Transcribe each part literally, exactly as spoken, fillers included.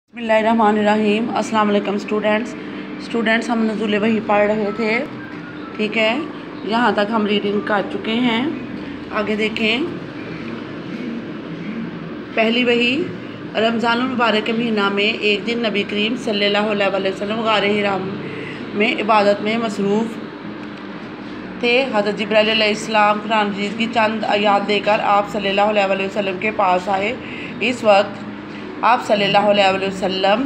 बिस्मिल्लाहिर्रहमानिर्रहीम। अस्सलाम वालेकुम स्टूडेंट्स स्टूडेंट्स हम नुज़ूल वही पढ़ रहे थे। ठीक है, यहाँ तक हम रीडिंग कर चुके हैं। आगे देखें। पहली वही, रमज़ानुल मुबारक के महीना में एक दिन नबी करीम सल्लल्लाहु अलैहि वसल्लम गारे हिरा में इबादत में मसरूफ़ थे। हज़रत जिब्राइल अलैहिस्सलाम कुरान मजीद की चंद आयात देकर आप सल्लल्लाहु अलैहि वसल्लम के पास आए। इस वक्त आप सल्लल्लाहु अलैहि वसल्लम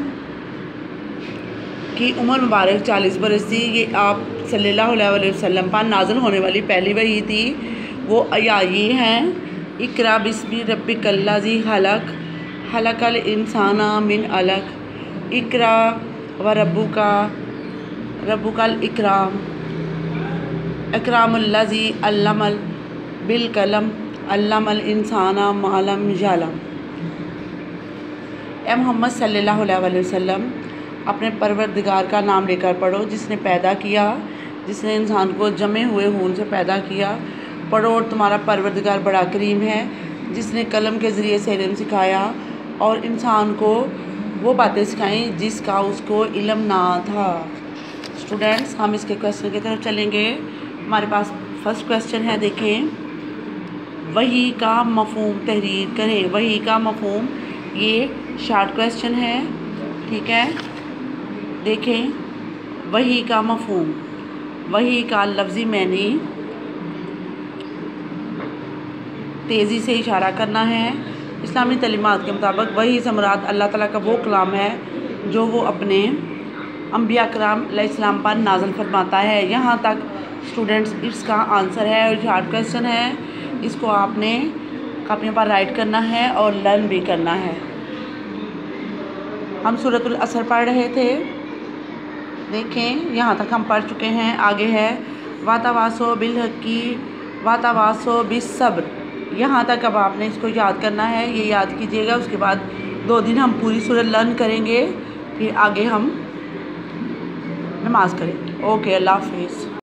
की उम्र मुबारक चालीस बरस थी। ये आप सल्लल्लाहु अलैहि वसल्लम पर नाज़िल होने वाली पहली वही थी। वो आयात हैं, इक़रा बिस्मि रब्बिकल्लज़ी खलक़ खलक़ल इंसाना मिन अलक़, इक़रा व रब्बुका रब्बुकल इकराम, इकरामुल्लज़ी अल्लमल बिल कलम अल्लमल इंसाना मा लम यअलम। ए मोहम्मद सल्लल्लाहु अलैहि वसल्लम, अपने परवरदिगार का नाम लेकर पढ़ो जिसने पैदा किया, जिसने इंसान को जमे हुए खून से पैदा किया। पढ़ो और तुम्हारा परवरदिगार बड़ा करीम है, जिसने कलम के ज़रिए से इल्म सिखाया और इंसान को वो बातें सिखाई जिसका उसको इल्म ना था। स्टूडेंट्स, हम इसके क्वेश्चन की तरफ चलेंगे। हमारे पास फर्स्ट क्वेश्चन है, देखें। वही का मफ़हूम तहरीर करें। वही का मफ़हूम, ये शॉर्ट क्वेश्चन है। ठीक है, देखें। वही का मफ़हूम, वही का लफ्ज़ी मैनी तेज़ी से इशारा करना है। इस्लामी तलीमात के मुताबिक वही से मुराद अल्लाह ताला का वो कलाम है जो वो अपने अंबिया कराम अलैहिस्सलाम पर नाज़िल फरमाता है। यहाँ तक स्टूडेंट्स इसका आंसर है और शॉर्ट क्वेश्चन है। इसको आपने कापियों पर राइट करना है और लर्न भी करना है। हम सूरतुल असर पढ़ रहे थे। देखें, यहाँ तक हम पढ़ चुके हैं। आगे है वातावासो बिल हक़ी वातावासो बिस सब्र। यहाँ तक अब आपने इसको याद करना है, ये याद कीजिएगा। उसके बाद दो दिन हम पूरी सूरत लर्न करेंगे, फिर आगे हम नमाज करेंगे। ओके, अल्लाह हाफ़िज़।